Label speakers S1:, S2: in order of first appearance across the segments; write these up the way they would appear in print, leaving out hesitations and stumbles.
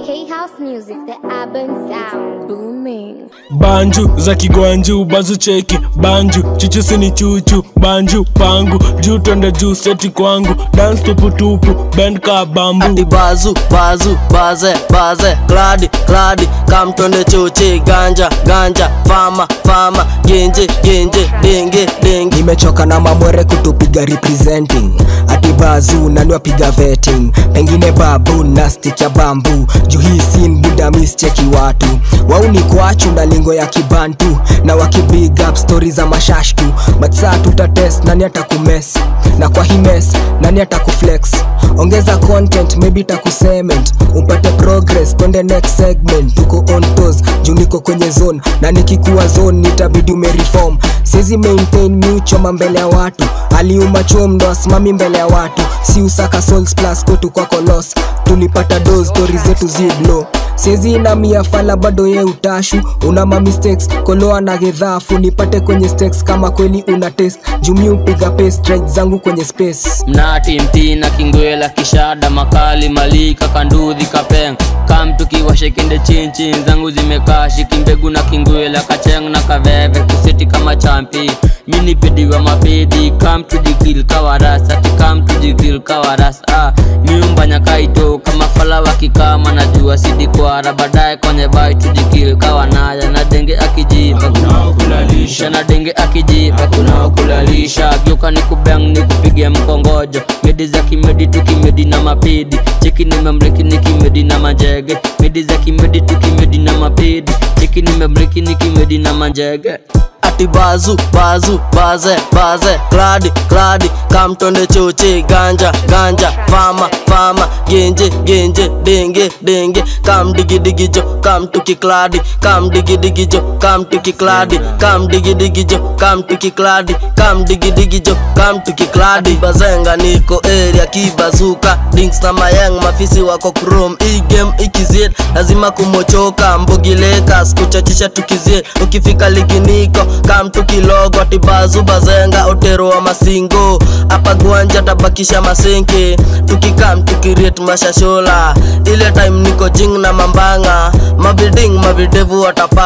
S1: K-House Music, the urban sound booming.
S2: Banju za kigwanju bazu cheki banju chichusi ni chuchu banju pangu juu twende juu seti kwangu dance tupu tupu bend ka bambu
S3: ati bazu baze kladi kam twende choche ganja fama genje denge
S4: nimechoka na mamwere kutupiga representing ati bazu nani wapiga vetting pengine babu na stick ya bambu juu hii scene buda mischeki watu wauni kwachu na lingo ya kibantu na wakibig up stories za mashashtu but saa tutatest nani atakumess na kwa hii mess nani atakuflex ongeza content maybe takusement upate progress twende next segment tuko on toes juu niko kwenye zone na nikikuwa zone nitabidi umereform sizi maintain mucho mbele ya watu aliuma chomdo asimami mbele ya watu si usaka souls plus kwetu kwa kolos tulipata dose stories zetu ziblo sizi ina mia fala bado ye utashu una ma mistakes koloa na gedhafu nipate kwenye stakes kama kweli una test jumi upiga pace strike zangu kwenye space
S5: mnati mtina kingwela kishada makali malika kanduthi kapeng kam tukiwashe kinde chinchin zangu zimekaa shikimbegu na kingwela kacheng na kaveve kuseti kama champi mini pedi wa mapedi kam tujikil kawarasa kam tujikil kawarasa miumba nyakaito kama fala wakikama najua sidi kwa rabadae kwenye bai tujikil kawanaya na denge akijipa kunaokulalisha na denge akijipa kunaokulalisha gyoka ni kubeng ni kupige mkongojo medi za kimedi tukimedi na mapedi cheki nimemreki nikimedi na majege medi za kimedi tukimedi na mapedi cheki nimemreki nikimedi na majege
S3: ati bazu baze kladi kam twende choche ganja fama genje denge kam digi jo kam tukikladi kam digi jo kam tukikladi kam digi jo kam tukikladi kam digi jo kam tukikladi bazenga niko area kibazuka drinks na mayang mafisi wako chrome hii game ikizid lazima kumochoka mbogileka skuchachisha tukizid ukifika liginiko kam tukilogo ati bazu bazenga otero wa masingo apa gwanja tabakisha masenke tukikam tukirate mashashola ile time niko jing na mambanga mavidevu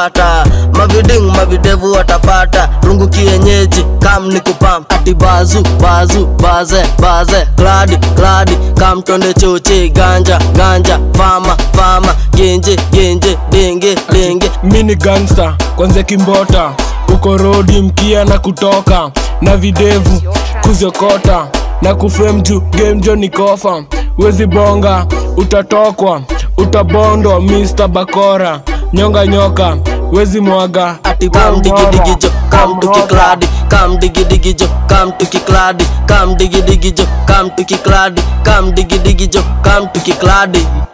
S3: watapata rungu kienyeji kam nikupam ati bazu baze kladi kam twende choche ganja fama genje denge
S2: mini gangster kwanza kimbota uko rodi mkia na kutoka na videvu kuziokota na kuframe juu game jo ni kofa wezi bonga utatokwa utabondwa Mr. Bakora nyonga nyoka wezi mwaga
S3: ati kam digi jo kam tukikladi kam digi jo kam tukikladi kam digi jo kam tukikladi kam digi jo kam tukikladi